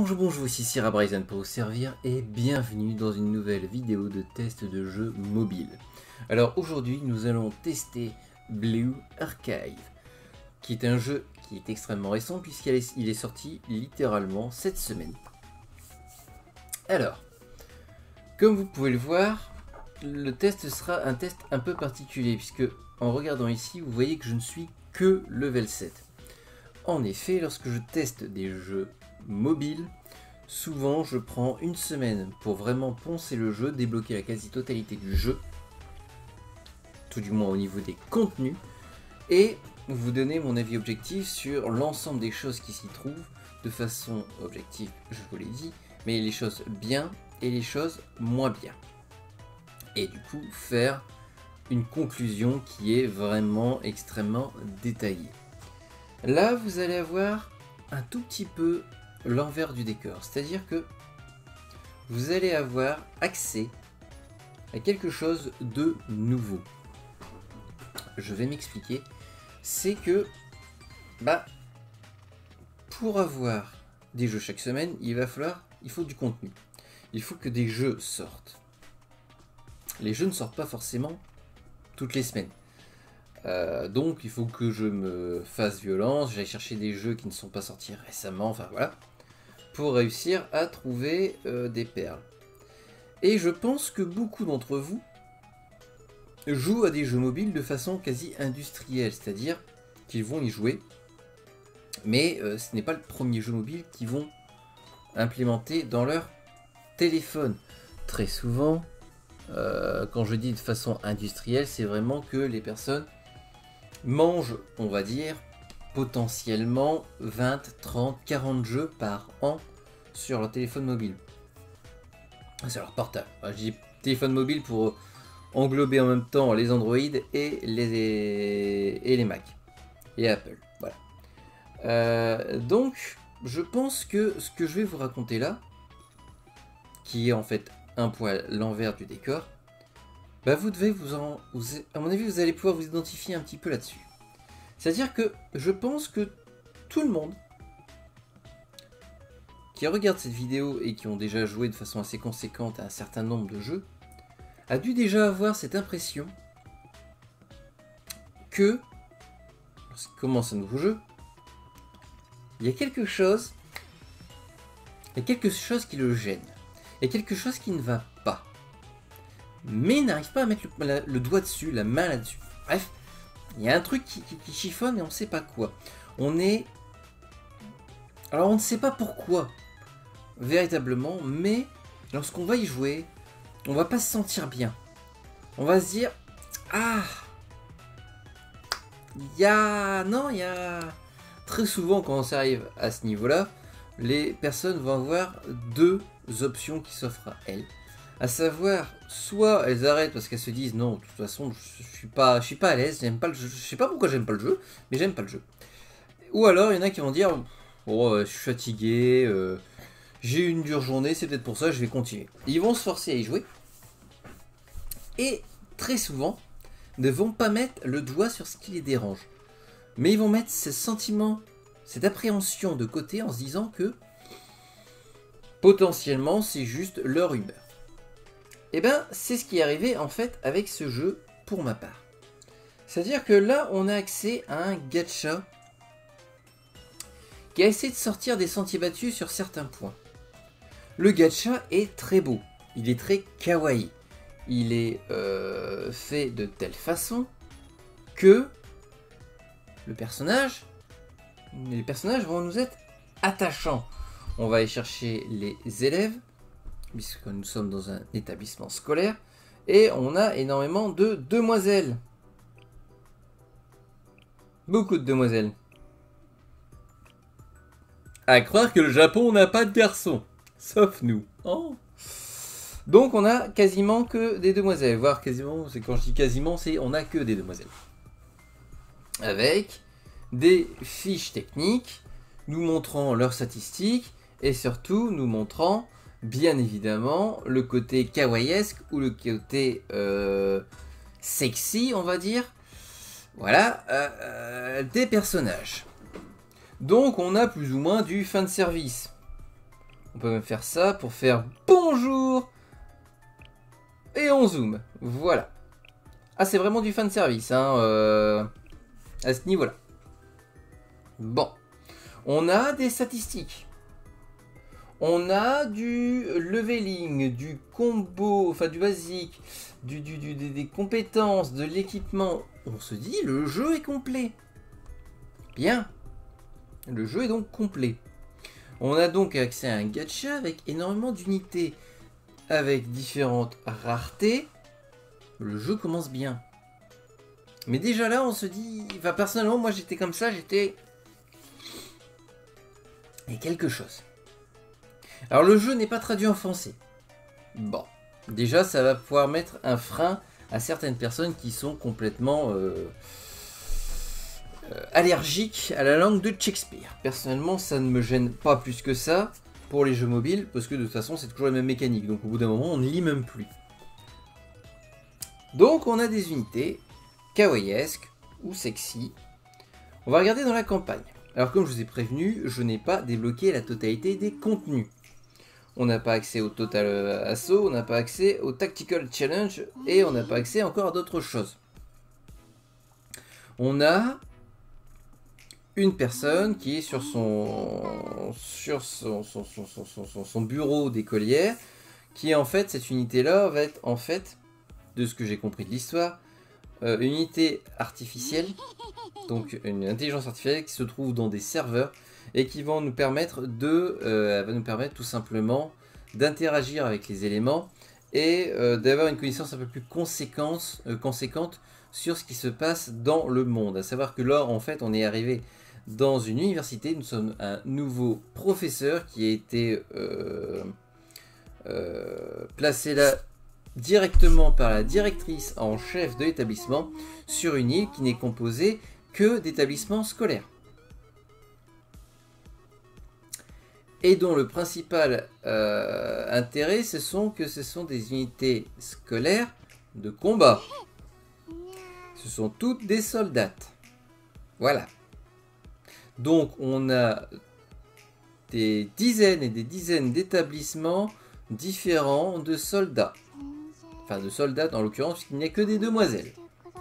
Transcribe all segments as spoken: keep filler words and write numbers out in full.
Bonjour bonjour, ici Sierra Bryson pour vous servir et bienvenue dans une nouvelle vidéo de test de jeu mobile. Alors aujourd'hui nous allons tester Blue Archive, qui est un jeu qui est extrêmement récent puisqu'il est, il est sorti littéralement cette semaine. Alors, comme vous pouvez le voir, le test sera un test un peu particulier puisque en regardant ici vous voyez que je ne suis que level sept. En effet, lorsque je teste des jeux mobiles, souvent je prends une semaine pour vraiment poncer le jeu, débloquer la quasi-totalité du jeu, tout du moins au niveau des contenus, et vous donner mon avis objectif sur l'ensemble des choses qui s'y trouvent, de façon objective, je vous l'ai dit, mais les choses bien et les choses moins bien. Et du coup, faire une conclusion qui est vraiment extrêmement détaillée. Là, vous allez avoir un tout petit peu l'envers du décor, c'est-à-dire que vous allez avoir accès à quelque chose de nouveau. Je vais m'expliquer. C'est que, bah, pour avoir des jeux chaque semaine, il va falloir, il faut du contenu. Il faut que des jeux sortent. Les jeux ne sortent pas forcément toutes les semaines. Euh, donc il faut que je me fasse violence, j'aille chercher des jeux qui ne sont pas sortis récemment, enfin voilà, pour réussir à trouver euh, des perles. Et je pense que beaucoup d'entre vous jouent à des jeux mobiles de façon quasi industrielle, c'est-à-dire qu'ils vont y jouer, mais euh, ce n'est pas le premier jeu mobile qu'ils vont implémenter dans leur téléphone. Très souvent, euh, quand je dis de façon industrielle, c'est vraiment que les personnes mangent, on va dire, potentiellement vingt, trente, quarante jeux par an sur leur téléphone mobile. C'est leur portable. Je dis téléphone mobile pour englober en même temps les Android et les, et les Mac. Et Apple. Voilà. Euh, donc, je pense que ce que je vais vous raconter là, qui est en fait un poil l'envers du décor, bah vous devez vous en... Vous, à mon avis, vous allez pouvoir vous identifier un petit peu là-dessus. C'est-à-dire que je pense que tout le monde qui regarde cette vidéo et qui ont déjà joué de façon assez conséquente à un certain nombre de jeux a dû déjà avoir cette impression que, lorsqu'il commence un nouveau jeu, il y a quelque chose, il y a quelque chose qui le gêne, il y a quelque chose qui ne va pas. Mais il n'arrive pas à mettre le, la, le doigt dessus, la main là-dessus. Bref, il y a un truc qui, qui, qui chiffonne et on ne sait pas quoi. On est... Alors on ne sait pas pourquoi, véritablement, mais lorsqu'on va y jouer, on va pas se sentir bien. On va se dire... Ah, il y a... Non, il y a... Très souvent, quand on s'arrive à ce niveau-là, les personnes vont avoir deux options qui s'offrent à elles. À savoir, soit elles arrêtent parce qu'elles se disent non, de toute façon, je, je suis pas, je suis pas à l'aise, j'aime pas le jeu, je sais pas pourquoi j'aime pas le jeu, mais j'aime pas le jeu. Ou alors il y en a qui vont dire, oh, euh, je suis fatigué, euh, j'ai eu une dure journée, c'est peut-être pour ça, je vais continuer. Ils vont se forcer à y jouer, et très souvent ne vont pas mettre le doigt sur ce qui les dérange, mais ils vont mettre ce sentiment, cette appréhension de côté en se disant que potentiellement c'est juste leur humeur. Et bien, c'est ce qui est arrivé en fait avec ce jeu pour ma part. C'est-à-dire que là, on a accès à un gacha qui a essayé de sortir des sentiers battus sur certains points. Le gacha est très beau, il est très kawaii. Il est euh, fait de telle façon que le personnage, les personnages vont nous être attachants. On va aller chercher les élèves, puisque nous sommes dans un établissement scolaire, et on a énormément de demoiselles. Beaucoup de demoiselles. À croire que le Japon n'a pas de garçons, sauf nous. Oh. Donc on a quasiment que des demoiselles, voire quasiment, c'est quand je dis quasiment, c'est on a que des demoiselles. Avec des fiches techniques, nous montrant leurs statistiques, et surtout nous montrant bien évidemment le côté kawaiesque ou le côté euh, sexy, on va dire, voilà, euh, euh, des personnages. Donc on a plus ou moins du fanservice. On peut même faire ça pour faire bonjour. Et on zoome. Voilà. Ah, c'est vraiment du fan service, hein, euh, à ce niveau-là. Bon. On a des statistiques. On a du leveling, du combo, enfin du basique, du, du, du, des, des compétences, de l'équipement. On se dit, le jeu est complet. Bien. Le jeu est donc complet. On a donc accès à un gacha avec énormément d'unités, avec différentes raretés. Le jeu commence bien. Mais déjà là, on se dit... Enfin, personnellement, moi j'étais comme ça, j'étais... Et quelque chose. Alors le jeu n'est pas traduit en français. Bon. Déjà, ça va pouvoir mettre un frein à certaines personnes qui sont complètement... Euh... Euh, allergiques à la langue de Shakespeare. Personnellement, ça ne me gêne pas plus que ça pour les jeux mobiles, parce que de toute façon, c'est toujours la même mécanique. Donc au bout d'un moment, on ne lit même plus. Donc on a des unités kawaiesques ou sexy. On va regarder dans la campagne. Alors comme je vous ai prévenu, je n'ai pas débloqué la totalité des contenus. On n'a pas accès au Total Assaut, on n'a pas accès au Tactical Challenge et on n'a pas accès encore à d'autres choses. On a une personne qui est sur son sur son, son, son, son, son, son bureau d'écolière, qui en fait, cette unité-là va être en fait, de ce que j'ai compris de l'histoire, euh, une unité artificielle, donc une intelligence artificielle qui se trouve dans des serveurs et qui vont nous permettre de, euh, va nous permettre tout simplement d'interagir avec les éléments et euh, d'avoir une connaissance un peu plus conséquente, euh, conséquente sur ce qui se passe dans le monde. À savoir que là, en fait, on est arrivé dans une université, nous sommes un nouveau professeur qui a été euh, euh, placé là directement par la directrice en chef de l'établissement sur une île qui n'est composée que d'établissements scolaires. Et dont le principal euh, intérêt, ce sont que ce sont des unités scolaires de combat. Ce sont toutes des soldates. Voilà. Donc on a des dizaines et des dizaines d'établissements différents de soldats. Enfin de soldats en l'occurrence, puisqu'il n'y a que des demoiselles.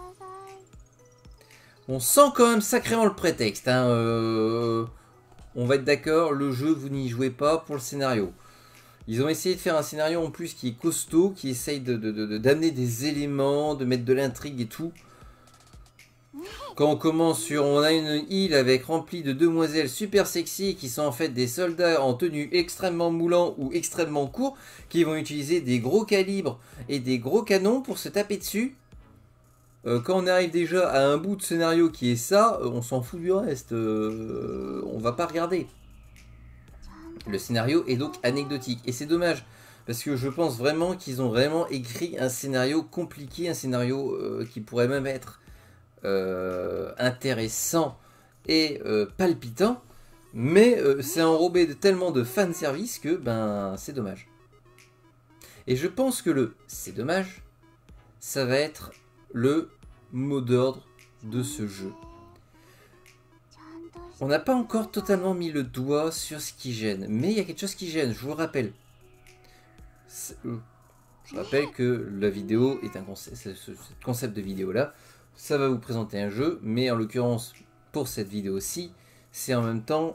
On sent quand même sacrément le prétexte. Hein, euh, on va être d'accord, le jeu, vous n'y jouez pas pour le scénario. Ils ont essayé de faire un scénario en plus qui est costaud, qui essaye de, de, de, d'amener des éléments, de mettre de l'intrigue et tout. Quand on commence sur... On a une île avec remplie de demoiselles super sexy qui sont en fait des soldats en tenue extrêmement moulant ou extrêmement court qui vont utiliser des gros calibres et des gros canons pour se taper dessus. Euh, quand on arrive déjà à un bout de scénario qui est ça, on s'en fout du reste. Euh, on va pas regarder. Le scénario est donc anecdotique. Et c'est dommage. Parce que je pense vraiment qu'ils ont vraiment écrit un scénario compliqué. Un scénario euh, qui pourrait même être euh, intéressant et euh, palpitant. Mais euh, c'est enrobé de tellement de fanservice que ben c'est dommage. Et je pense que le c'est dommage, ça va être le mot d'ordre de ce jeu. On n'a pas encore totalement mis le doigt sur ce qui gêne, mais il y a quelque chose qui gêne, je vous le rappelle. Je rappelle que la vidéo est un concept, ce concept de vidéo là, ça va vous présenter un jeu, mais en l'occurrence pour cette vidéo-ci, c'est en même temps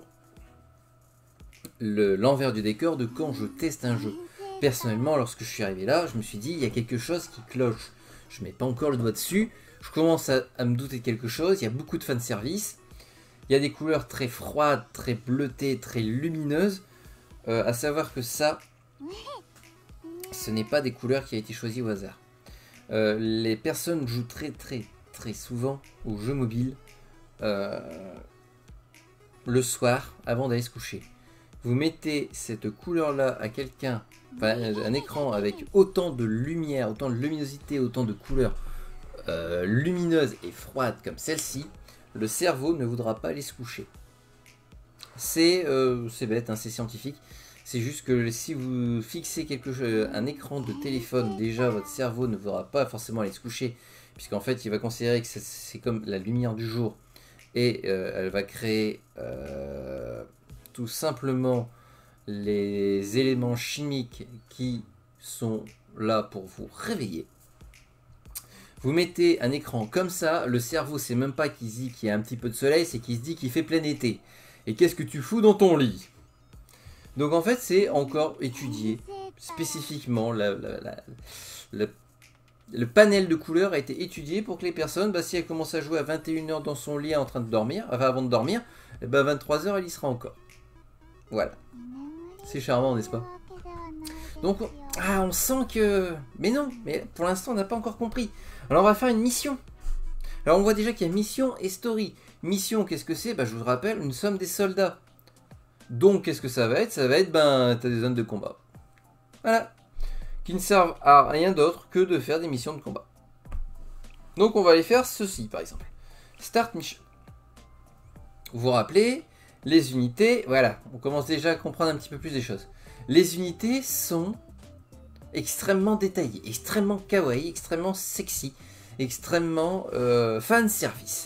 l'envers du décor de quand je teste un jeu. Personnellement, lorsque je suis arrivé là, je me suis dit, il y a quelque chose qui cloche. Je ne mets pas encore le doigt dessus, je commence à, à me douter de quelque chose, il y a beaucoup de fanservice, il y a des couleurs très froides, très bleutées, très lumineuses, euh, à savoir que ça, ce n'est pas des couleurs qui ont été choisies au hasard. Euh, les personnes jouent très très très souvent aux jeux mobiles euh, le soir avant d'aller se coucher. Vous mettez cette couleur là à quelqu'un, enfin un écran avec autant de lumière, autant de luminosité, autant de couleurs euh, lumineuses et froides comme celle-ci, le cerveau ne voudra pas aller se coucher. C'est euh, c'est bête, hein, c'est scientifique. C'est juste que si vous fixez quelque chose, un écran de téléphone, déjà votre cerveau ne voudra pas forcément aller se coucher, puisqu'en fait il va considérer que c'est comme la lumière du jour et euh, elle va créer euh, tout simplement les éléments chimiques qui sont là pour vous réveiller. Vous mettez un écran comme ça, le cerveau c'est même pas qu'il se dit qu'il y a un petit peu de soleil, c'est qu'il se dit qu'il fait plein été. Et qu'est-ce que tu fous dans ton lit? Donc en fait c'est encore étudié spécifiquement, la, la, la, la, le panel de couleurs a été étudié pour que les personnes, bah, si elles commencent à jouer à vingt et une heures dans son lit en train de dormir, enfin avant de dormir, et bah vingt-trois heures elle y sera encore. Voilà. C'est charmant, n'est-ce pas? Donc, ah, on sent que... Mais non, mais pour l'instant on n'a pas encore compris. Alors on va faire une mission. Alors on voit déjà qu'il y a mission et story. Mission, qu'est-ce que c'est? Bah, je vous rappelle, nous sommes des soldats. Donc qu'est-ce que ça va être? Ça va être, ben, t'as des zones de combat. Voilà. Qui ne servent à rien d'autre que de faire des missions de combat. Donc on va aller faire ceci par exemple. Start mission. Vous vous rappelez, les unités, voilà, on commence déjà à comprendre un petit peu plus des choses. Les unités sont extrêmement détaillées, extrêmement kawaii, extrêmement sexy, extrêmement euh, fan service.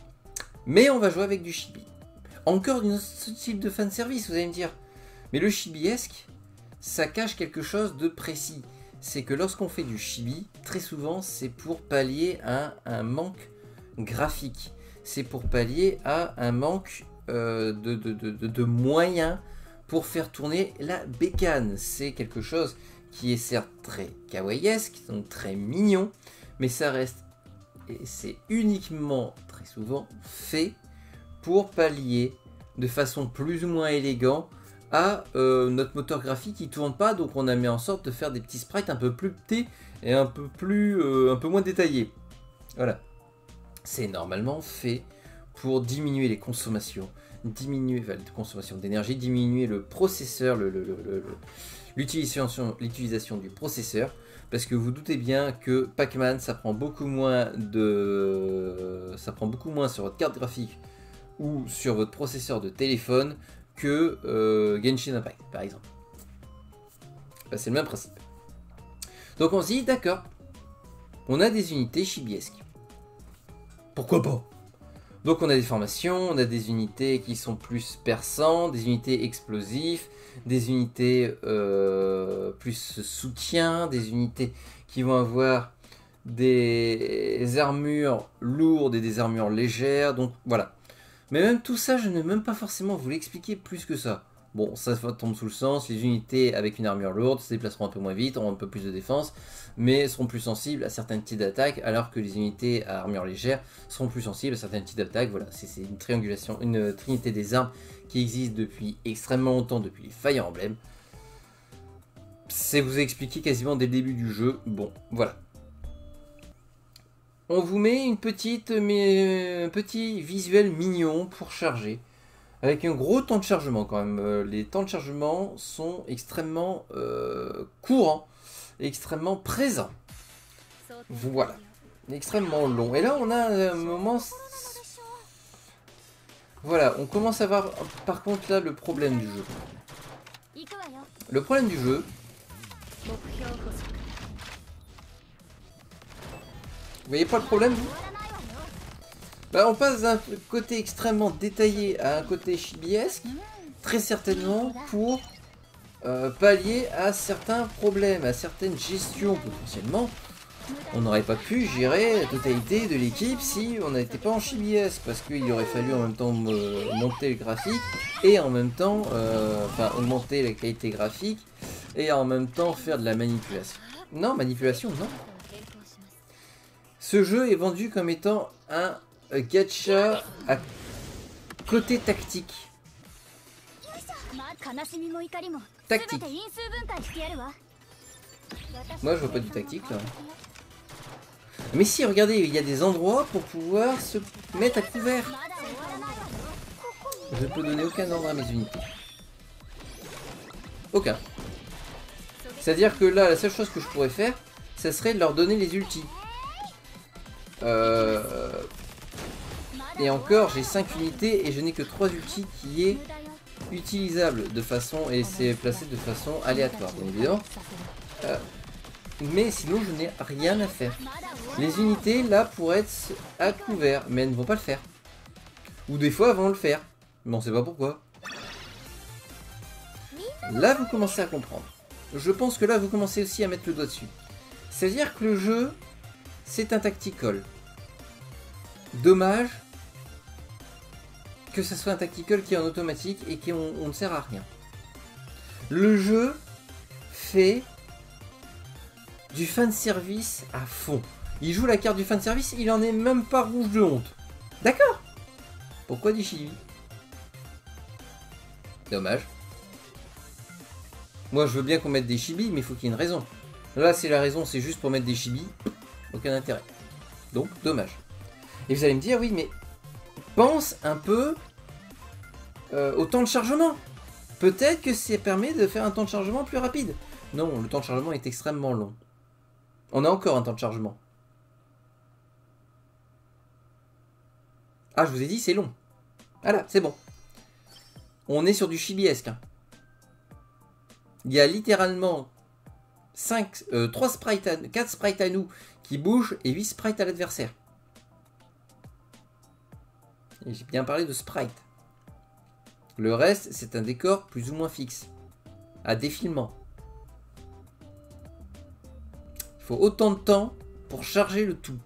Mais on va jouer avec du chibi. Encore d'un autre type de fan service, vous allez me dire. Mais le chibiesque, ça cache quelque chose de précis. C'est que lorsqu'on fait du chibi, très souvent, c'est pour pallier à un manque graphique. C'est pour pallier à un manque euh, de, de, de, de, de moyens pour faire tourner la bécane. C'est quelque chose qui est certes très kawaiesque, donc très mignon, mais ça reste, et c'est uniquement, très souvent, fait pour pallier de façon plus ou moins élégante à euh, notre moteur graphique qui tourne pas, donc on a mis en sorte de faire des petits sprites un peu plus petits et un peu plus euh, un peu moins détaillés. Voilà, c'est normalement fait pour diminuer les consommations, diminuer enfin, la consommation d'énergie, diminuer le processeur, le, le, le, le, l'utilisation, l'utilisation du processeur, parce que vous doutez bien que Pac-Man ça prend beaucoup moins de ça prend beaucoup moins sur votre carte graphique ou sur votre processeur de téléphone que euh, Genshin Impact par exemple. Ben, c'est le même principe. Donc on se dit d'accord, on a des unités chibiesques. Pourquoi pas? Donc on a des formations, on a des unités qui sont plus perçantes, des unités explosifs, des unités euh, plus soutien, des unités qui vont avoir des armures lourdes et des armures légères, donc voilà. Mais même tout ça, je ne vais même pas forcément vous l'expliquer plus que ça. Bon, ça tombe sous le sens, les unités avec une armure lourde se déplaceront un peu moins vite, auront un peu plus de défense, mais seront plus sensibles à certains types d'attaques, alors que les unités à armure légère seront plus sensibles à certains types d'attaques. Voilà, c'est une triangulation, une trinité des armes qui existe depuis extrêmement longtemps, depuis les Fire Emblem. C'est vous expliqué quasiment dès le début du jeu. Bon, voilà. On vous met une petite, mais un petit visuel mignon pour charger. Avec un gros temps de chargement quand même. Les temps de chargement sont extrêmement euh, courants, extrêmement présents. Voilà, extrêmement long. Et là on a un moment... Voilà, on commence à voir par contre là le problème du jeu. Le problème du jeu... Vous voyez pas le problème vous? Bah, on passe d'un côté extrêmement détaillé à un côté chibiesque, très certainement pour euh, pallier à certains problèmes, à certaines gestions potentiellement. On n'aurait pas pu gérer la totalité de l'équipe si on n'était pas en chibiesque, parce qu'il aurait fallu en même temps euh, monter le graphique et en même temps, euh, enfin augmenter la qualité graphique et en même temps faire de la manipulation. Non, manipulation, non. Ce jeu est vendu comme étant un gacha à côté tactique. Tactique. Moi je vois pas du tactique là. Mais si, regardez, il y a des endroits pour pouvoir se mettre à couvert. Je ne peux donner aucun ordre à mes unités. Aucun. C'est-à-dire que là, la seule chose que je pourrais faire, ça serait de leur donner les ultis. Euh... Et encore, j'ai cinq unités et je n'ai que trois ultis qui est utilisable de façon, et c'est placé de façon aléatoire, bien évidemment. Euh... Mais sinon, je n'ai rien à faire. Les unités, là, pourraient être à couvert, mais elles ne vont pas le faire. Ou des fois, elles vont le faire, mais on sait pas pourquoi. Là, vous commencez à comprendre. Je pense que là, vous commencez aussi à mettre le doigt dessus. C'est-à-dire que le jeu, c'est un tactical. Dommage que ce soit un tactical qui est en automatique et qui on, on ne sert à rien. Le jeu fait du fanservice à fond. Il joue la carte du fanservice, il en est même pas rouge de honte. D'accord. Pourquoi des chibi? Dommage. Moi je veux bien qu'on mette des chibi, mais il faut qu'il y ait une raison. Là c'est la raison, c'est juste pour mettre des chibi. Aucun intérêt. Donc dommage. Et vous allez me dire, oui mais pense un peu euh, au temps de chargement. Peut-être que ça permet de faire un temps de chargement plus rapide. Non, le temps de chargement est extrêmement long. On a encore un temps de chargement. Ah, je vous ai dit, c'est long. Voilà, c'est bon. On est sur du chibiesque. Hein. Il y a littéralement cinq, euh, trois sprites à, quatre sprites à nous qui bougent et huit sprites à l'adversaire. J'ai bien parlé de sprites. Le reste, c'est un décor plus ou moins fixe. À défilement. Il faut autant de temps pour charger le tout.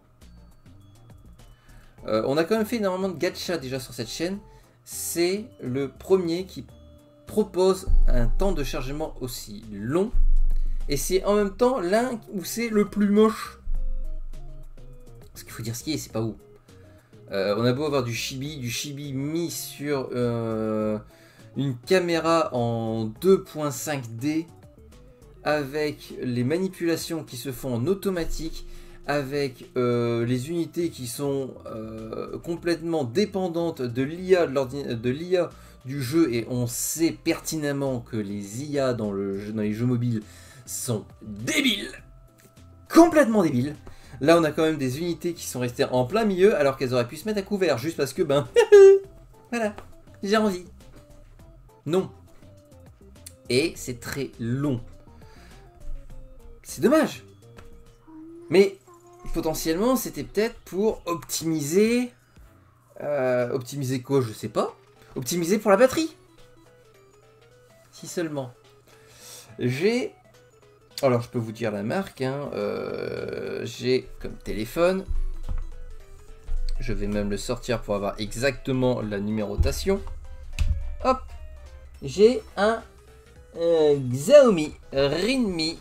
Euh, on a quand même fait énormément de gacha déjà sur cette chaîne. C'est le premier qui propose un temps de chargement aussi long. Et c'est en même temps l'un où c'est le plus moche. Parce qu'il faut dire ce qui est, c'est pas où. Euh, on a beau avoir du chibi, du chibi mis sur euh, une caméra en deux point cinq D avec les manipulations qui se font en automatique, avec euh, les unités qui sont euh, complètement dépendantes de l'I A de l'I A du jeu, et on sait pertinemment que les I A dans, le jeu, dans les jeux mobiles sont débiles, complètement débiles. Là, on a quand même des unités qui sont restées en plein milieu alors qu'elles auraient pu se mettre à couvert juste parce que, ben, voilà, j'ai envie. Non. Et c'est très long. C'est dommage. Mais potentiellement, c'était peut-être pour optimiser... Euh, optimiser quoi? Je sais pas. Optimiser pour la batterie. Si seulement. J'ai... Alors, je peux vous dire la marque. Hein, euh, j'ai comme téléphone. Je vais même le sortir pour avoir exactement la numérotation. Hop. J'ai un, un Xiaomi Redmi.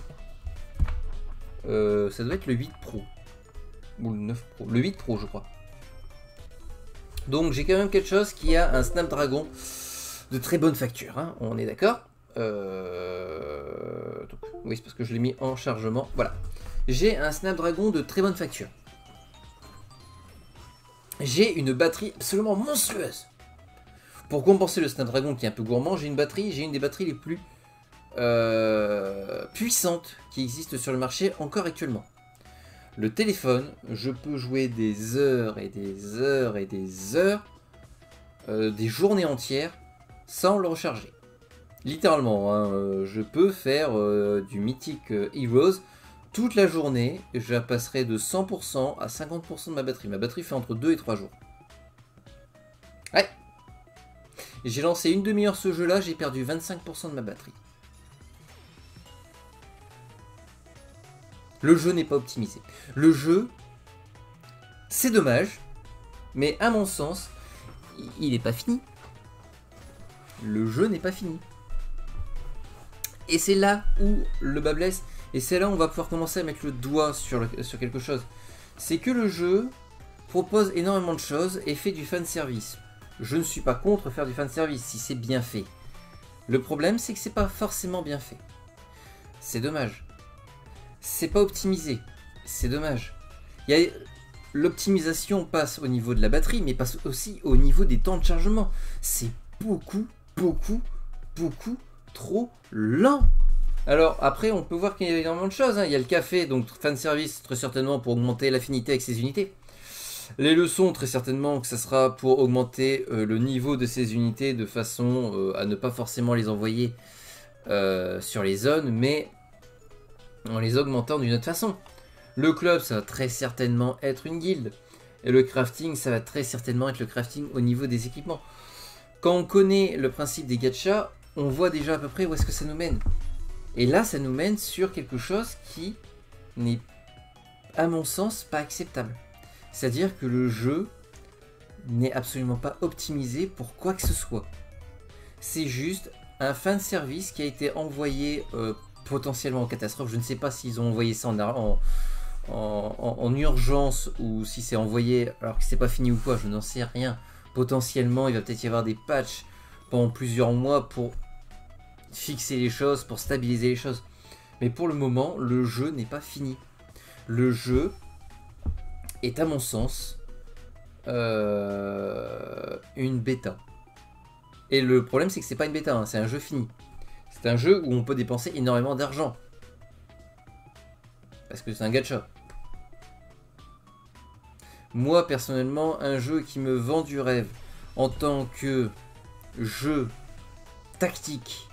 Euh, ça doit être le huit Pro. Ou le neuf Pro. Le huit Pro, je crois. Donc, j'ai quand même quelque chose qui a un Snapdragon de très bonne facture. Hein, on est d'accord. Euh... Donc, oui, c'est parce que je l'ai mis en chargement. Voilà. J'ai un Snapdragon de très bonne facture. J'ai une batterie absolument monstrueuse. Pour compenser le Snapdragon qui est un peu gourmand, j'ai une batterie, j'ai une des batteries les plus euh, puissantes qui existent sur le marché encore actuellement. Le téléphone, je peux jouer des heures et des heures et des heures, euh, des journées entières, sans le recharger. Littéralement, hein, euh, je peux faire euh, du Mythic euh, Heroes toute la journée, et je la passerai de cent pour cent à cinquante pour cent de ma batterie. Ma batterie fait entre deux et trois jours. Ouais. J'ai lancé une demi-heure ce jeu-là, j'ai perdu vingt-cinq pour cent de ma batterie. Le jeu n'est pas optimisé. Le jeu, c'est dommage, mais à mon sens, il n'est pas fini. Le jeu n'est pas fini. Et c'est là où le bas blesse, et c'est là où on va pouvoir commencer à mettre le doigt sur, le, sur quelque chose. C'est que le jeu propose énormément de choses et fait du fanservice. Je ne suis pas contre faire du fanservice si c'est bien fait. Le problème, c'est que c'est pas forcément bien fait. C'est dommage. C'est pas optimisé. C'est dommage. L'optimisation passe au niveau de la batterie, mais passe aussi au niveau des temps de chargement. C'est beaucoup, beaucoup, beaucoup trop lent. Alors après, on peut voir qu'il y a énormément de choses. Hein. Il y a le café, donc fanservice, très certainement pour augmenter l'affinité avec ses unités. Les leçons, très certainement que ça sera pour augmenter euh, le niveau de ces unités de façon euh, à ne pas forcément les envoyer euh, sur les zones, mais en les augmentant d'une autre façon. Le club, ça va très certainement être une guilde. Et le crafting, ça va très certainement être le crafting au niveau des équipements. Quand on connaît le principe des gachas, on voit déjà à peu près où est-ce que ça nous mène. Et là, ça nous mène sur quelque chose qui n'est, à mon sens, pas acceptable. C'est-à-dire que le jeu n'est absolument pas optimisé pour quoi que ce soit. C'est juste un fan service qui a été envoyé euh, potentiellement en catastrophe. Je ne sais pas s'ils ont envoyé ça en, en, en, en urgence ou si c'est envoyé alors que c'est pas fini ou quoi, je n'en sais rien. Potentiellement, il va peut-être y avoir des patchs pendant plusieurs mois pour fixer les choses, pour stabiliser les choses. Mais pour le moment, le jeu n'est pas fini. Le jeu est, à mon sens, euh, une bêta. Et le problème, c'est que c'est pas une bêta, hein, c'est un jeu fini. C'est un jeu où on peut dépenser énormément d'argent. Parce que c'est un gacha. Moi, personnellement, un jeu qui me vend du rêve en tant que jeu tactique,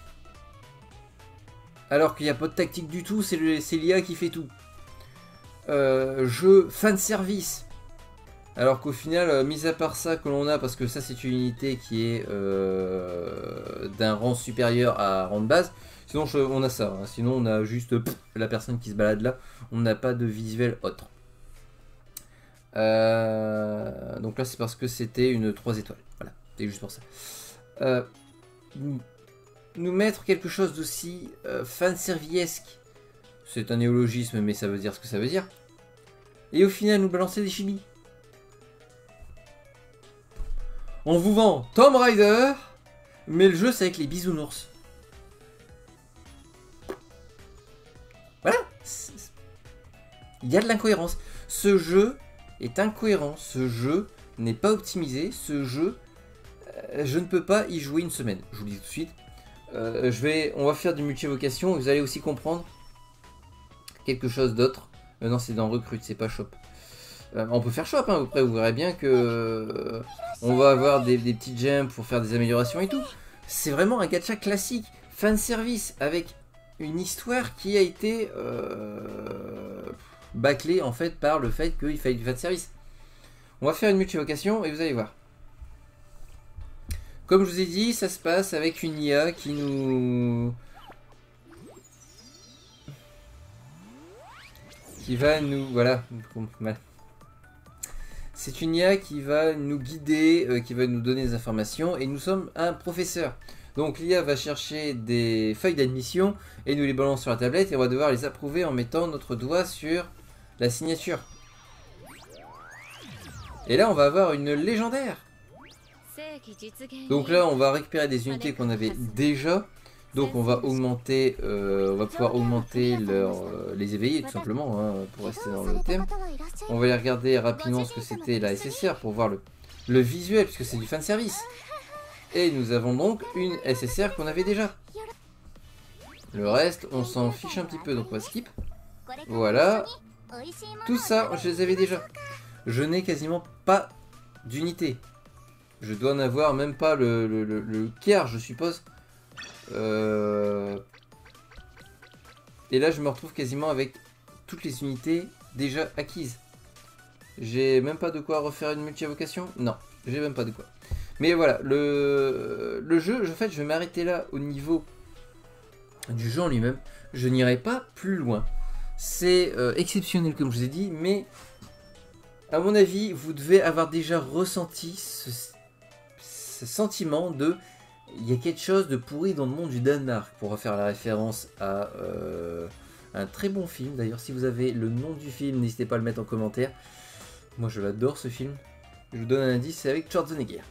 alors qu'il n'y a pas de tactique du tout, c'est l'I A qui fait tout. Euh, jeu fan service, alors qu'au final, euh, mis à part ça que l'on a, parce que ça c'est une unité qui est euh, d'un rang supérieur à rang de base, sinon je, on a ça, hein. Sinon on a juste pff, la personne qui se balade là, on n'a pas de visuel autre. Euh, donc là c'est parce que c'était une trois étoiles, voilà, c'est juste pour ça. Euh, nous mettre quelque chose d'aussi euh, fanserviesque, c'est un néologisme mais ça veut dire ce que ça veut dire, et au final nous balancer des chibis. On vous vend Tomb Raider, mais le jeu c'est avec les bisounours. Voilà, il y a de l'incohérence. Ce jeu est incohérent, ce jeu n'est pas optimisé, ce jeu, euh, je ne peux pas y jouer une semaine. Je vous le dis tout de suite. Euh, je vais, on va faire du multi-évocation et vous allez aussi comprendre quelque chose d'autre. Euh, non, c'est dans Recrute, c'est pas Shop. Euh, on peut faire Shop, hein, après vous verrez bien que euh, on va avoir des, des petits gems pour faire des améliorations et tout. C'est vraiment un gacha classique, fan service, avec une histoire qui a été euh, bâclée en fait par le fait qu'il fallait du fan service. On va faire une multi-évocation et vous allez voir. Comme je vous ai dit, ça se passe avec une I A qui nous... qui va nous... voilà. C'est une I A qui va nous guider, euh, qui va nous donner des informations, et nous sommes un professeur. Donc l'I A va chercher des feuilles d'admission et nous les balance sur la tablette et on va devoir les approuver en mettant notre doigt sur la signature. Et là on va avoir une légendaire. Donc là on va récupérer des unités qu'on avait déjà. Donc on va augmenter, euh, on va pouvoir augmenter leur, euh, les éveiller tout simplement, hein, pour rester dans le thème. On va aller regarder rapidement ce que c'était la S S R pour voir le, le visuel, puisque c'est du fan service. Et nous avons donc une S S R qu'on avait déjà. Le reste, on s'en fiche un petit peu, donc on va skip. Voilà. Tout ça, je les avais déjà. Je n'ai quasiment pas d'unité. Je dois en avoir même pas le, le, le, le quart, je suppose. Euh... Et là, je me retrouve quasiment avec toutes les unités déjà acquises. J'ai même pas de quoi refaire une multi-invocation. Non, j'ai même pas de quoi. Mais voilà, le, le jeu, en fait, je vais m'arrêter là au niveau du jeu en lui-même. Je n'irai pas plus loin. C'est euh, exceptionnel, comme je vous ai dit, mais à mon avis, vous devez avoir déjà ressenti ce, ce sentiment de... il y a quelque chose de pourri dans le monde du Danemark, pour refaire la référence à euh, un très bon film. D'ailleurs, si vous avez le nom du film, n'hésitez pas à le mettre en commentaire. Moi, je l'adore, ce film. Je vous donne un indice, c'est avec Schwarzenegger.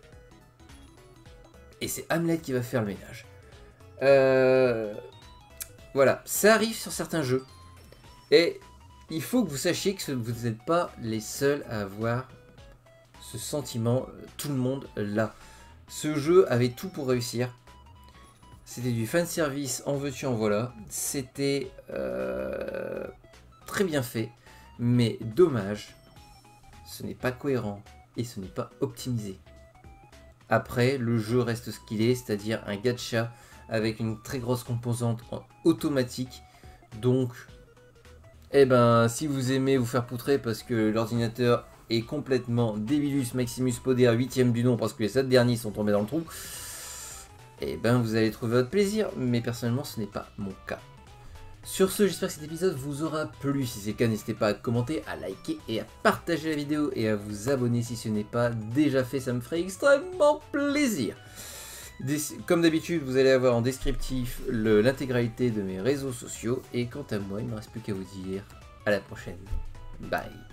Et c'est Hamlet qui va faire le ménage. Euh, voilà, ça arrive sur certains jeux. Et il faut que vous sachiez que vous n'êtes pas les seuls à avoir ce sentiment. Tout le monde l'a. Ce jeu avait tout pour réussir. C'était du fanservice, en veux-tu, en voilà. C'était euh, très bien fait. Mais dommage, ce n'est pas cohérent et ce n'est pas optimisé. Après, le jeu reste ce qu'il est, c'est-à-dire un gacha avec une très grosse composante automatique. Donc, eh ben, si vous aimez vous faire poutrer parce que l'ordinateur est complètement Débilus Maximus Poder huitième du nom parce que les sept derniers sont tombés dans le trou, eh ben vous allez trouver votre plaisir, mais personnellement ce n'est pas mon cas. Sur ce, j'espère que cet épisode vous aura plu. Si c'est le cas, n'hésitez pas à commenter, à liker et à partager la vidéo et à vous abonner si ce n'est pas déjà fait, ça me ferait extrêmement plaisir. Des... Comme d'habitude, vous allez avoir en descriptif l'intégralité de mes réseaux sociaux. Et quant à moi, il ne me reste plus qu'à vous dire à la prochaine. Bye.